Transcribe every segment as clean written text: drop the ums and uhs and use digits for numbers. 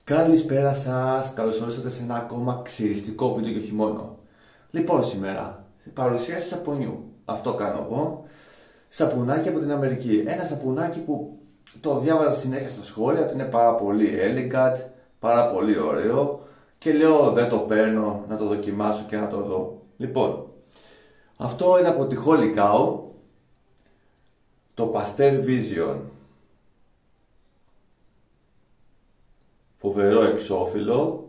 Καλησπέρα σας, καλώς ορίσατε σε ένα ακόμα ξυριστικό βίντεο και όχι μόνο. Λοιπόν, σήμερα, παρουσίαση σαπουνιού. Αυτό κάνω εγώ. Σαπουνάκι από την Αμερική. Ένα σαπουνάκι που το διάβαζα συνέχεια στα σχόλια, ότι είναι πάρα πολύ elegant, πάρα πολύ ωραίο. Και λέω δεν το παίρνω, να το δοκιμάσω και να το δω. Λοιπόν, αυτό είναι από τη Holy Cow, το Pastel Vision. Φοβερό εξώφυλλο.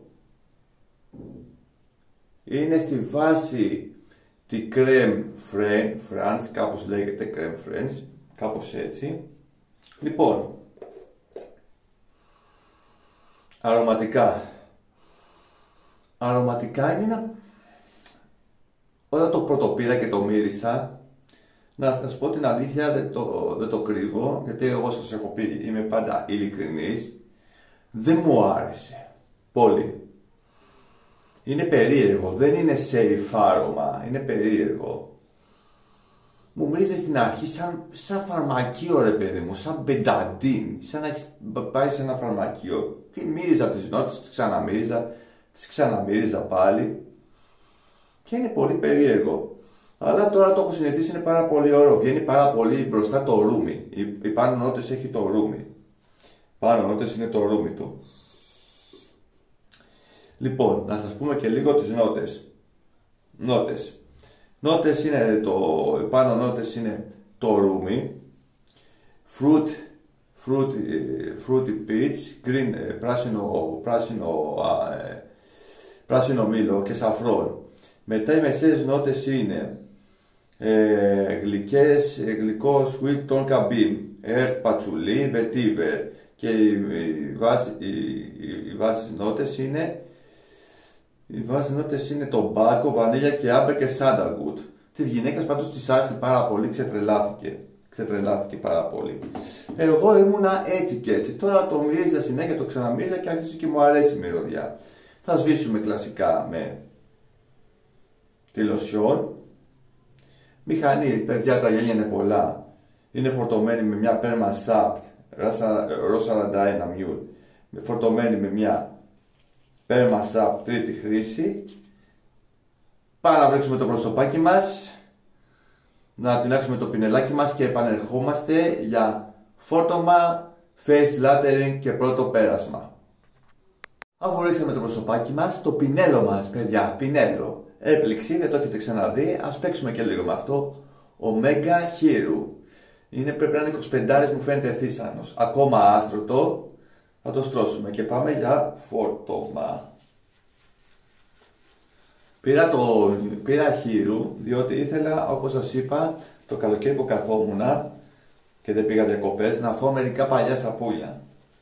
Είναι στη βάση τη Crème France, κάπως λέγεται Crème France, κάπως έτσι. Λοιπόν, αρωματικά. Αρωματικά είναι ένα... Όταν το πρωτοπήρα και το μύρισα, να σας πω την αλήθεια, δεν το κρύβω, γιατί εγώ σας έχω πει, είμαι πάντα ειλικρινής. Δεν μου άρεσε πολύ. Είναι περίεργο, δεν είναι safe άρωμα, είναι περίεργο. Μου μυρίζει στην αρχή σαν φαρμακείο, ρε παιδί μου, σαν μπενταντίν, σαν να έχεις πάει σε ένα φαρμακείο. Και μύριζα τις νότες, τις ξαναμύριζα πάλι. Και είναι πολύ περίεργο. Αλλά τώρα το έχω συνηθίσει, είναι πάρα πολύ ωραίο. Βγαίνει πάρα πολύ μπροστά το ρούμι. Οι πάνω νότες έχει το ρούμι. Πάνω νότες είναι το ρούμι του. Λοιπόν, να σας πούμε και λίγο τις νότες. Νότες είναι πάνω νότες είναι το ρούμι. Fruity peach, green, πράσινο μήλο και σαφρόν. Μετά οι μεσαίες νότες είναι γλυκό sweet tonka bean, earth patchouli, vetiver. Και οι βάσεις νότες είναι το μπάκο, βανίλια και άμπερ και sandalwood. Της γυναίκας πάντως της άρεσε πάρα πολύ, ξετρελάθηκε πάρα πολύ. Εγώ ήμουνα έτσι και έτσι. Τώρα το μυρίζα συνέχεια, το ξαναμύριζα και άρχισε και μου αρέσει η μυρωδιά. Θα σβήσουμε κλασικά με τη λοσιόν. Μηχανή, παιδιά, τα γένια είναι πολλά. Είναι φορτωμένη με μια Perma Sapt Ro 41 Mule, φορτωμένη με μια Perma Sapt τρίτη χρήση. Πάμε να βρέξουμε το προσωπάκι μας, να τεινάξουμε το πινελάκι μας και επανερχόμαστε για φόρτωμα, face lathering και πρώτο πέρασμα. Αφού ρίξαμε το προσωπάκι μας, το πινέλο μας, παιδιά, πινέλο, έπληξη, δεν το έχετε ξαναδεί, ας παίξουμε και λίγο με αυτό. Omega Hero. Πρέπει να είναι 25, μου φαίνεται θύσανος. Ακόμα άστρωτο. Θα το στρώσουμε και πάμε για φόρτωμα. Πήρα χείρου, διότι ήθελα, όπως σας είπα, το καλοκαίρι που καθόμουνα και δεν πήγα διακοπές, να φάω μερικά παλιά σαπούνια.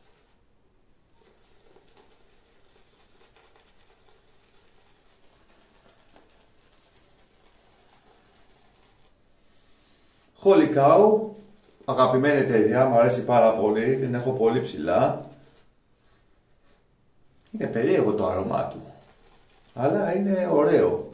Holy Cow, αγαπημένη εταιρεία, μου αρέσει πάρα πολύ, την έχω πολύ ψηλά. Είναι περίεργο το άρωμά του, αλλά είναι ωραίο.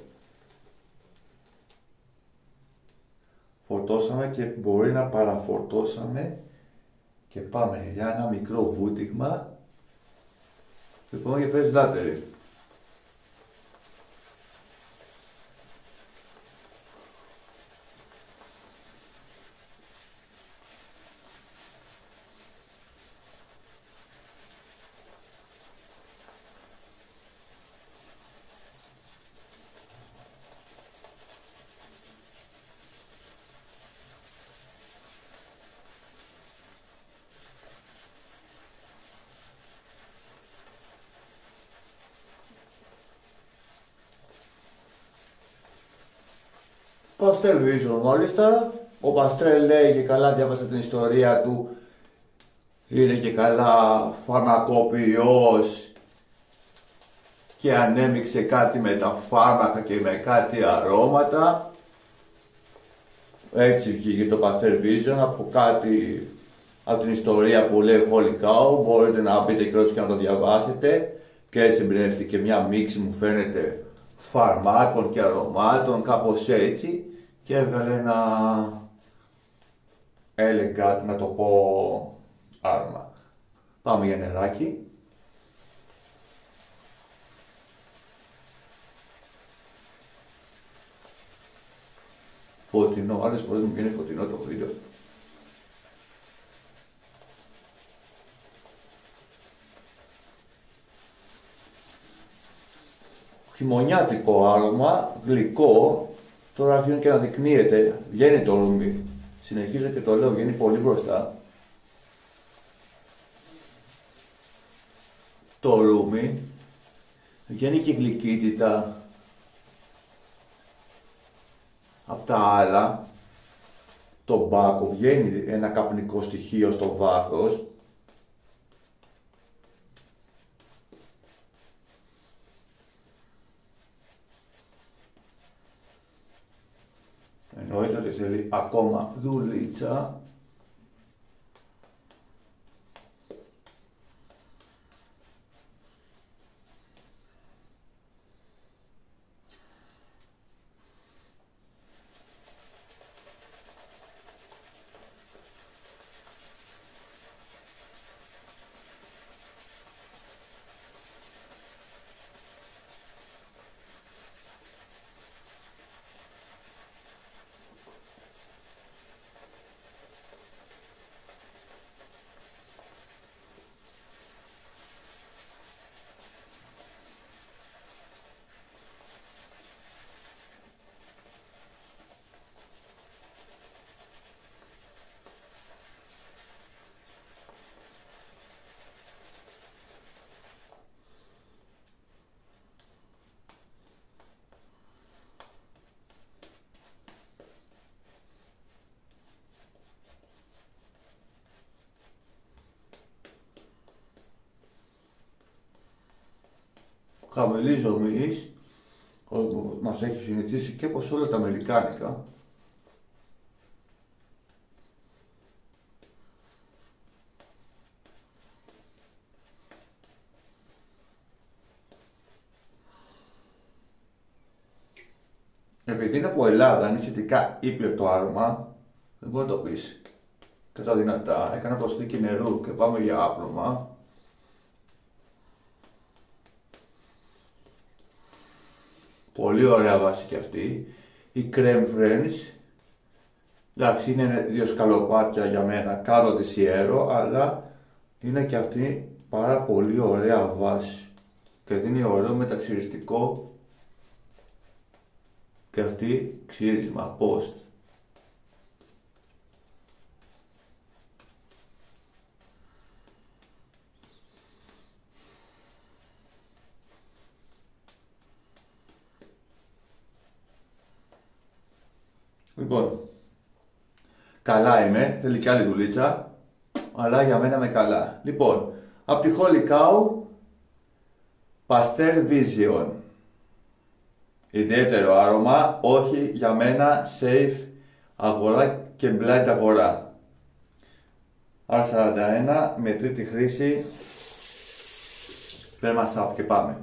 Φορτώσαμε και μπορεί να παραφορτώσαμε και πάμε για ένα μικρό βούτυγμα. Λοιπόν, για face lathering. Pastel Vision μάλιστα. Ο Pastel λέει και καλά, διάβασα την ιστορία του. Είναι και καλά φαρμακοποιός και ανέμειξε κάτι με τα φάρμακα και με κάτι αρώματα. Έτσι βγήκε το Pastel Vision από την ιστορία που λέει Holy Cow. Μπορείτε να μπείτε και να το διαβάσετε. Και έτσι εμπνεύστηκε μια μίξη, μου φαίνεται, φαρμάκων και αρωμάτων, κάπως έτσι, και έβγαλε ένα elegant, να το πω, άρωμα. Πάμε για νεράκι. Φωτεινό, άλλες φορές μου βγαίνει φωτεινό το βίντεο. Χειμωνιάτικο άρωμα, γλυκό, τώρα αρχίζει και να δεικνύεται, βγαίνει το ρούμι. Συνεχίζω και το λέω, βγαίνει πολύ μπροστά. Το ρούμι, βγαίνει και γλυκύτητα από τα άλλα. Το μπάκο, βγαίνει ένα καπνικό στοιχείο στο βάθος. Εννοείται ότι θέλει ακόμα δουλίτσα. Χαμηλής δομής, μας έχει συνηθίσει και πως όλα τα αμερικάνικα. Επειδή είναι από Ελλάδα, είναι σχετικά ήπιο το άρωμα, δεν μπορεί να το πεις. Κατά δυνατά, έκανα προσθήκη νερού και πάμε για άπλωμα. Πολύ ωραία βάση και αυτή. Η Creme Friends. Εντάξει, είναι δύο σκαλοπάτια για μένα κάτω τη Sierra, αλλά είναι και αυτή πάρα πολύ ωραία βάση. Και δίνει ωραίο μεταξυριστικό και αυτή ξύρισμα, post. Λοιπόν, καλά είμαι, θέλει κι άλλη δουλίτσα, αλλά για μένα είμαι καλά. Λοιπόν, από τη Holy Cow, Pastel Vision. Ιδιαίτερο άρωμα, όχι για μένα, safe αγορά και blind αγορά. R41 με τρίτη χρήση, πέρμα soft και πάμε.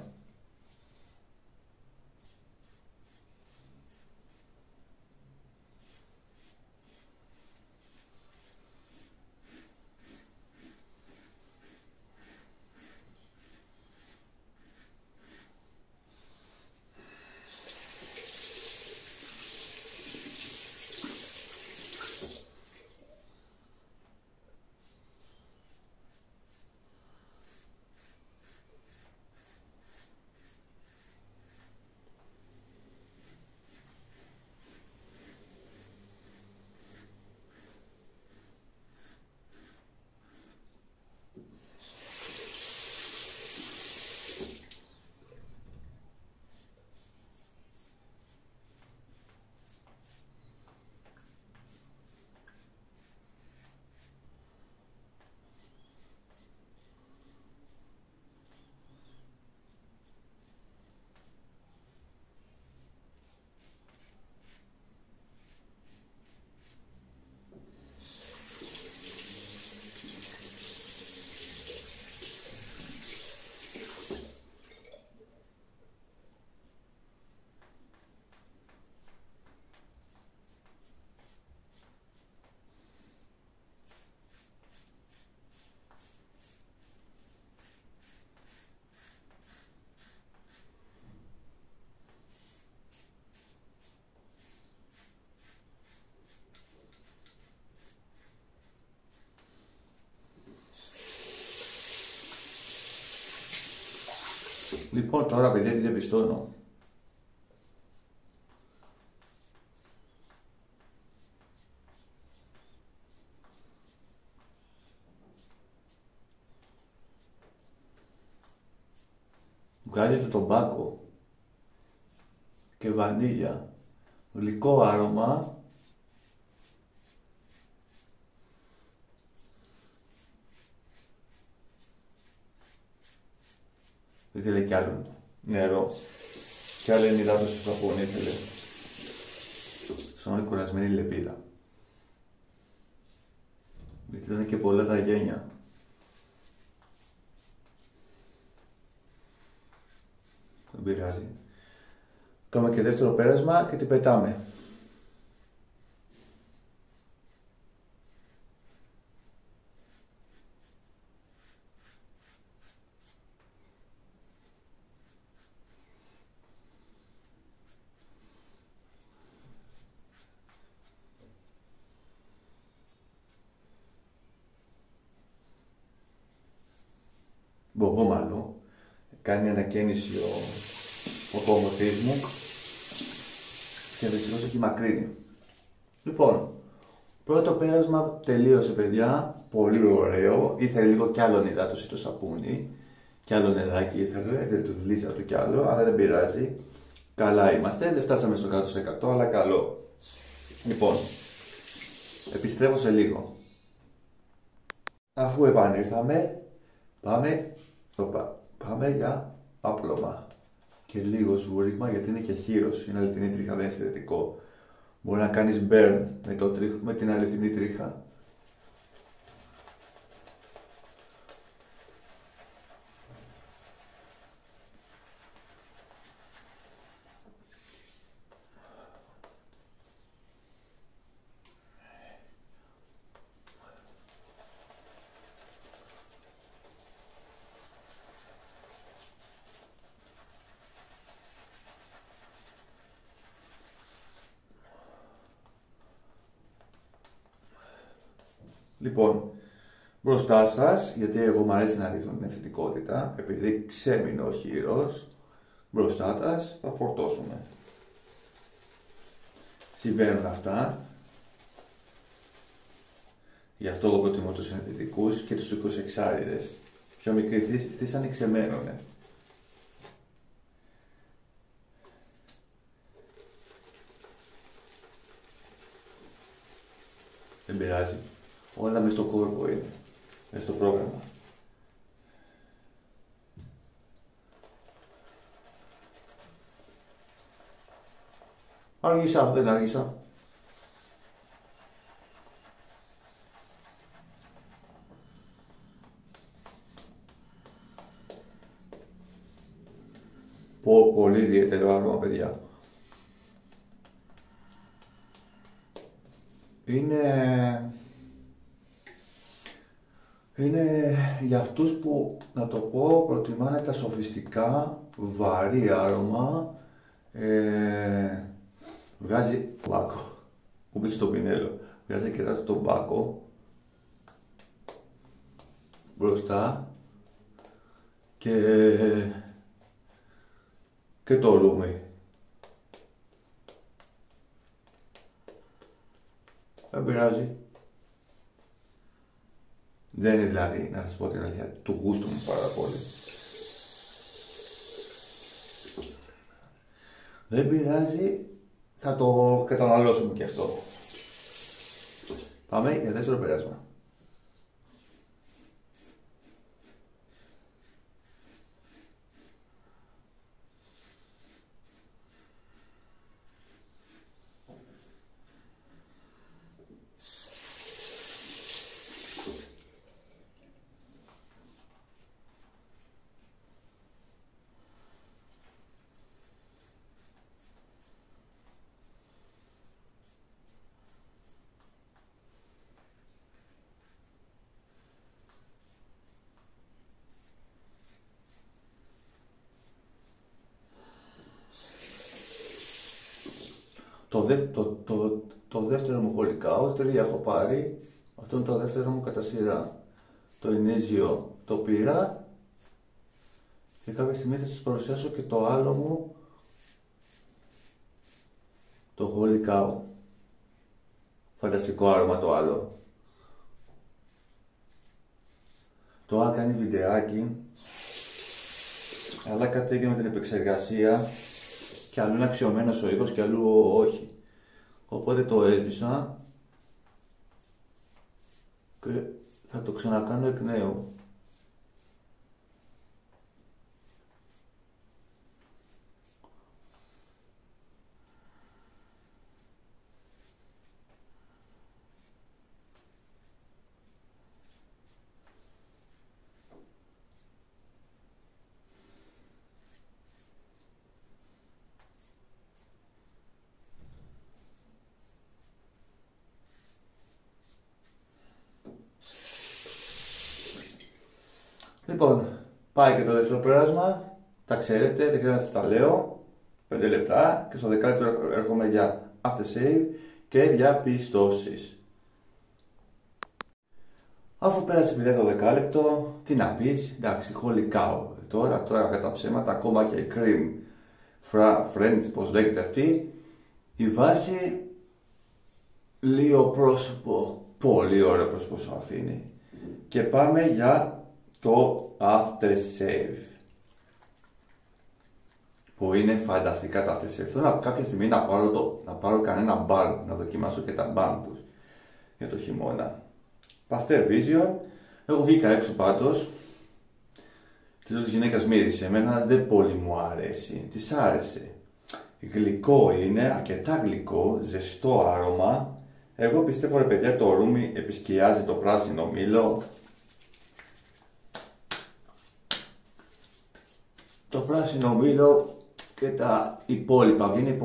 Λοιπόν, τώρα παιδιά τι διαπιστώνω. Βγάζει το τομπάκο και βανίλια, γλυκό άρωμα. Ήθελε κι άλλο νερό και άλλη ενυδάτωση στο σαπόνι ήθελε. Σαν κουρασμένη λεπίδα. Γιατί ήταν και πολλά τα γένια. Δεν πειράζει. Κάνουμε και δεύτερο πέρασμα και την πετάμε. Μπομπόμαλο. Κάνει ανακαίνιση ο κομμωτής μου και δυστυχώς έχει μακρύνει. Λοιπόν, πρώτο πέρασμα τελείωσε παιδιά, πολύ ωραίο. Ήθελε λίγο κι άλλο υδάτωση το σαπούνι, κι άλλο νεράκι ήθελε του δουλίσια του κι άλλο, αλλά δεν πειράζει. Καλά είμαστε, δεν φτάσαμε στο 100% αλλά καλό. Λοιπόν, επιστρέφω σε λίγο. Αφού επανήρθαμε, πάμε για άπλωμα. Και λίγο σβούριχμα γιατί είναι και χείρος. Είναι αληθινή τρίχα, δεν είναι συνδετικό. Μπορεί να κάνεις burn με την αληθινή τρίχα. Λοιπόν, μπροστά σας, γιατί εγώ μου αρέσει να δείχνω την ευθυντικότητα, επειδή ξέμεινε ο χείρος, μπροστά σας θα φορτώσουμε. Συμβαίνουν αυτά. Γι' αυτό εγώ προτιμώ τους συνθετικούς και τους 26άριδες. Πιο μικροί θύσανοι ξεμένουνε. Δεν πειράζει. Όλα μες στο κόρπο είναι. Μες στο πρόγραμμα. Άργησα, δεν άργησα. Πολύ ιδιαίτερο άρωμα, παιδιά. Είναι για αυτούς που, να το πω, προτιμάνε τα σοφιστικά, βαρύ άρωμα. Βγάζει τομπάκο. Που πεις στο πινέλο. Βγάζει και το τομπάκο μπροστά και το ρούμι. Δεν πειράζει. Δεν είναι δηλαδή, να σας πω την αλήθεια, του γούστου μου πάρα πολύ. Δεν πειράζει, θα το καταναλώσουμε και αυτό. Πάμε για δεύτερο πέρασμα. Το δεύτερο μου χολικάο, 3 έχω πάρει. Αυτό είναι το δεύτερο μου κατά σειρά. Το ενέζιο το πήρα Και κάποια στιγμή θα σας παρουσιάσω και το άλλο μου, το Holy Cow. Φανταστικό άρωμα το άλλο. Το είχα κάνει βιντεάκι, αλλά κάτι έγινε με την επεξεργασία και αλλού είναι αξιωμένος ο ήχος και αλλού όχι. Οπότε το έσβησα και θα το ξανακάνω εκ νέου. Λοιπόν, πάει και το δεύτερο πέρασμα, τα ξέρετε, δεν χρειάζεται να σας τα λέω, 5 λεπτά και στο δεκάλεπτο έρχομαι για after-save και διαπιστώσεις. Αφού πέρασε πια το δεκάλεπτο, τι να πεις, εντάξει, Holy Cow, τώρα κατά ψέματα, ακόμα και η Cream Friends, πως λέγεται αυτή, η βάση, λίγο πρόσωπο, πολύ ωραίο πρόσωπο σου αφήνει. Και πάμε για το after save, που είναι φανταστικά τα after save. Θέλω κάποια στιγμή να πάρω κανένα balm, να δοκιμάσω και τα balm τους για το χειμώνα. Pastel Vision, εγώ βγήκα έξω πάντως και της γυναίκας μύρισε, εμένα δεν πολύ μου αρέσει, της άρεσε. Γλυκό είναι, αρκετά γλυκό, ζεστό άρωμα. Εγώ πιστεύω ρε παιδιά το ρούμι επισκιάζει το πράσινο μήλο. Το πράσινο μήλο και τα υπόλοιπα βγαίνει,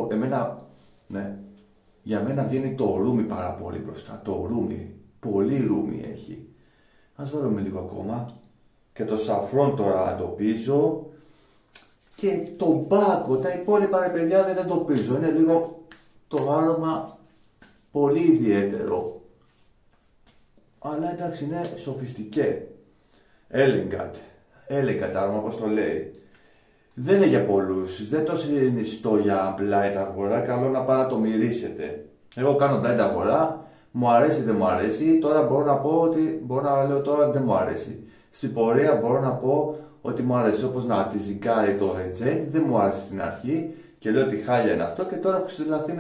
για μένα βγαίνει το ρούμι πάρα πολύ μπροστά, το ρούμι, πολύ ρούμι έχει. Ας βάλουμε λίγο ακόμα και το σαφρόν τώρα το πίζω και το μπάκο, τα υπόλοιπα ρε παιδιά δεν το πίζω, είναι λίγο το άρωμα πολύ ιδιαίτερο, αλλά εντάξει είναι σοφιστικέ, elegant άρωμα όπως το λέει. Δεν είναι για πολλούς, δεν το συνιστώ για blind αγορά, καλό να πάω να το μυρίσετε. Εγώ κάνω blind αγορά, μου αρέσει δεν μου αρέσει, τώρα μπορώ να πω ότι, μπορώ να λέω τώρα δεν μου αρέσει. Στην πορεία μπορώ να πω ότι μου αρέσει, όπως να τη ζυγάρει το Jet, δεν μου άρεσε στην αρχή και λέω ότι χάλια είναι αυτό και τώρα έχω ξυλαθεί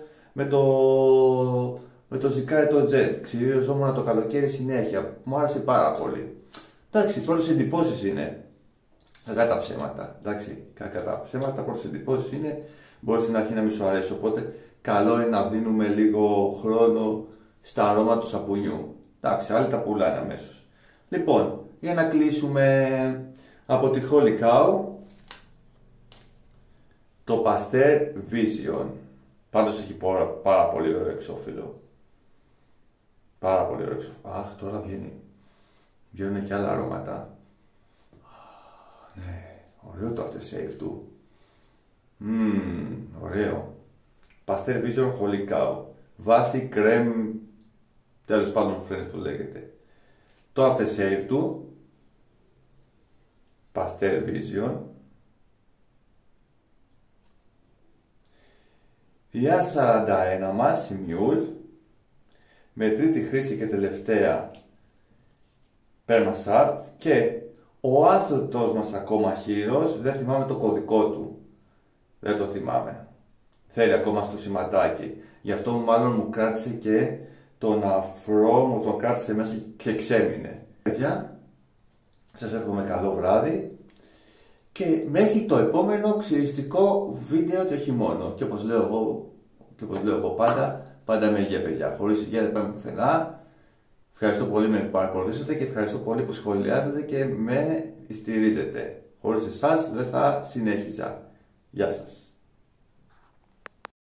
με το ζυγάρι το Jet. Ξυριζόμουν το καλοκαίρι συνέχεια, μου άρεσε πάρα πολύ. Εντάξει, πρώτες εντυπώσεις είναι. Κακά τα ψέματα, εντάξει, κακά τα ψέματα, πρώτες εντυπώσεις είναι, μπορεί στην αρχή να μην σου αρέσει, οπότε καλό είναι να δίνουμε λίγο χρόνο στα αρώματα του σαπουνιού. Εντάξει, άλλοι τα πουλάνε αμέσως. Λοιπόν, για να κλείσουμε από τη Holy Cow, το Pastel Vision. Πάντως έχει πάρα πολύ ωραίο εξώφυλλο. Πάρα πολύ ωραίο εξώφυλλο. Αχ, τώρα βγαίνουν και άλλα αρώματα. Ναι, ωραίο το after save του. Ωραίο. Pastel Vision Holy Cow. Βάση κρέμ, τέλος πάντων friends που λέγεται. Το after save του, Pastel Vision. Η A41 Massy Mule, με τρίτη χρήση και τελευταία Permasart και ο άφτωτος μας ακόμα χείρος, δεν θυμάμαι το κωδικό του. Δεν το θυμάμαι. Θέλει ακόμα στο σηματάκι. Γι' αυτό μάλλον μου κράτησε και τον αφρό, μου τον κράτησε μέσα και ξέμεινε. Παιδιά, σας εύχομαι καλό βράδυ και μέχρι το επόμενο ξυριστικό βίντεο το χειμώνα. Και όπως λέω εγώ πάντα με υγεία παιδιά. Χωρίς υγεία δεν πάμε πουθενά. Ευχαριστώ πολύ που με παρακολουθήσατε και ευχαριστώ πολύ που σχολιάζετε και με στηρίζετε. Χωρίς εσάς δεν θα συνέχιζα. Γεια σας.